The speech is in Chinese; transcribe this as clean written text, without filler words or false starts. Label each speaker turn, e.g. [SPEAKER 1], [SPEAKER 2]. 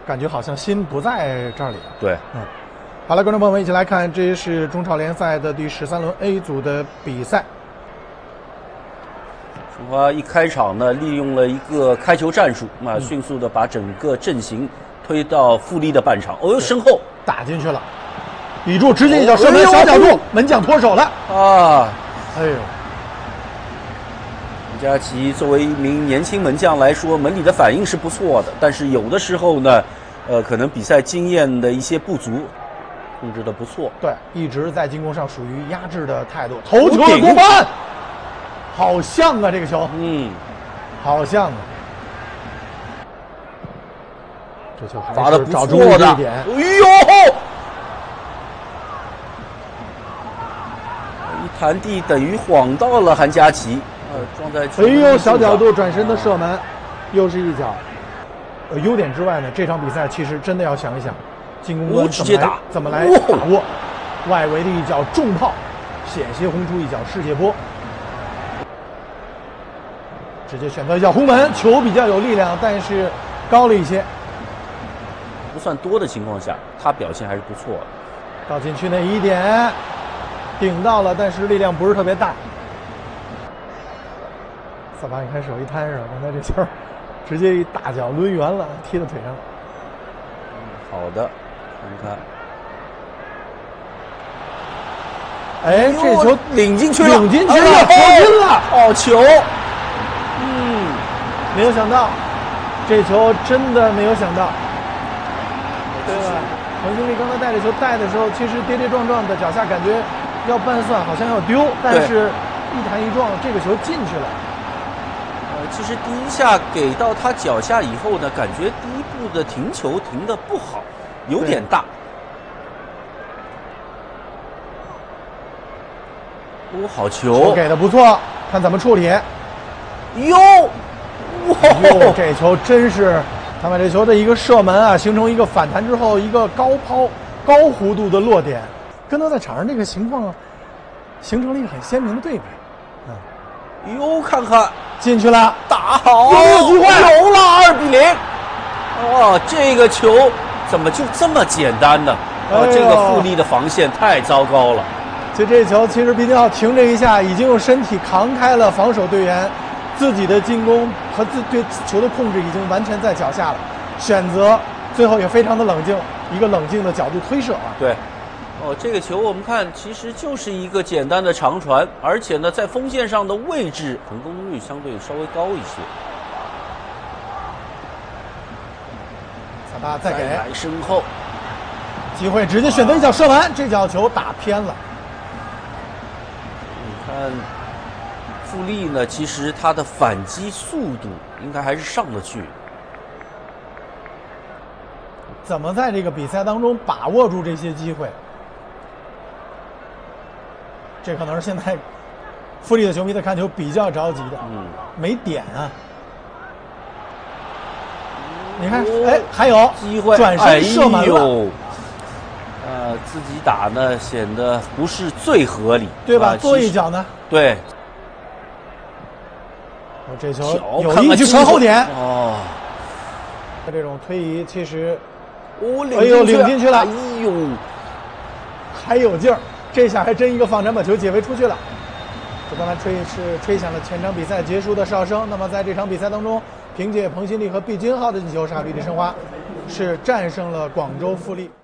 [SPEAKER 1] 感觉好像心不在这里了。
[SPEAKER 2] 对，
[SPEAKER 1] 好了，观众朋友们，一起来看，这是中超联赛的第13轮 A 组的比赛。
[SPEAKER 2] 申花一开场呢，利用了一个开球战术，迅速的把整个阵型推到富力的半场。哦呦，身后
[SPEAKER 1] 打进去了，比住直接一脚射门，小角度，门将脱手了
[SPEAKER 2] 啊！
[SPEAKER 1] 哎呦，
[SPEAKER 2] 陈佳琪作为一名年轻门将来说，门里的反应是不错的，但是有的时候呢，可能比赛经验的一些不足，控制的不错。
[SPEAKER 1] 对，一直在进攻上属于压制的态度。头球的过半，好像啊，这个球，好像啊。这球
[SPEAKER 2] 罚的不
[SPEAKER 1] 找出
[SPEAKER 2] 错的，
[SPEAKER 1] 一点。
[SPEAKER 2] 哎呦！一弹地等于晃到了韩佳琪，撞在球门。
[SPEAKER 1] 哎呦，小角度转身的射门，又是一脚。优点之外呢，这场比赛其实真的要想一想，进攻端
[SPEAKER 2] 直接打
[SPEAKER 1] 怎么来把握。外围的一脚重炮，险些轰出一脚世界波。直接选择一脚轰门，球比较有力量，但是高了一些。
[SPEAKER 2] 不算多的情况下，他表现还是不错的。
[SPEAKER 1] 到禁区内一点，顶到了，但是力量不是特别大。萨巴，你看手一摊是吧？刚才这球直接一大脚抡圆了，踢到腿上了。
[SPEAKER 2] 好的，看看。
[SPEAKER 1] 哎，这球
[SPEAKER 2] 领进去了，
[SPEAKER 1] 领进去了，投进了，
[SPEAKER 2] 好球！
[SPEAKER 1] 没有想到，这球真的没有想到。对吧？黄经理刚才带着球带的时候，其实跌跌撞撞的，脚下感觉要半算，好像要丢，但是一弹一撞，这个球进去了。
[SPEAKER 2] 其实第一下给到他脚下以后呢，感觉第一步的停球停得不好，有点大。哦，好球
[SPEAKER 1] 给的不错，看怎么处理。
[SPEAKER 2] 哟，哇，
[SPEAKER 1] 这球真是。看看这球的一个射门啊，形成一个反弹之后一个高抛、高弧度的落点，跟他在场上这个情况形成了一个很鲜明的对比。
[SPEAKER 2] 哟，看看
[SPEAKER 1] 进去了，
[SPEAKER 2] 打好，
[SPEAKER 1] 有机会，
[SPEAKER 2] 有了2-0。哦，这个球怎么就这么简单呢？这个富力的防线太糟糕了。
[SPEAKER 1] 就这球，其实毕竟要停这一下，已经用身体扛开了防守队员。自己的进攻和对球的控制已经完全在脚下了，选择最后也非常的冷静，一个冷静的角度推射啊。
[SPEAKER 2] 对，这个球我们看其实就是一个简单的长传，而且呢在锋线上的位置成功率相对稍微高一些。
[SPEAKER 1] 萨巴再给
[SPEAKER 2] 来身后
[SPEAKER 1] 机会，直接选择一脚射门，这脚球打偏了。
[SPEAKER 2] 你看。富力呢，其实他的反击速度应该还是上得去。
[SPEAKER 1] 怎么在这个比赛当中把握住这些机会？这可能是现在富力的球迷在看球比较着急的。没点啊！你看，哎，还有
[SPEAKER 2] 机会，
[SPEAKER 1] 转身射门了。
[SPEAKER 2] 自己打呢显得不是最合理，
[SPEAKER 1] 对吧？做一脚呢？
[SPEAKER 2] 对。
[SPEAKER 1] 这球有意去传后点
[SPEAKER 2] 哦，
[SPEAKER 1] 这种推移其实，
[SPEAKER 2] 哎呦，
[SPEAKER 1] 领进去了，
[SPEAKER 2] 哎呦，
[SPEAKER 1] 还有劲儿，这下还真一个放铲把球解围出去了。这刚才吹响了全场比赛结束的哨声。那么在这场比赛当中，凭借彭新立和毕金浩的进球，沙比利申花是战胜了广州富力。